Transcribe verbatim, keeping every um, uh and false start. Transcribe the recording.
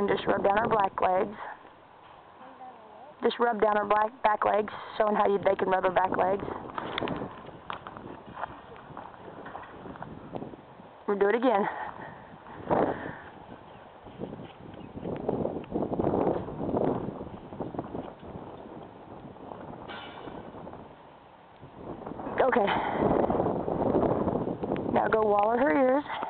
and just rub down her black legs. Just rub down her black back legs, showing how you, they can rub her back legs. We'll do it again. Okay. Now go waller her ears.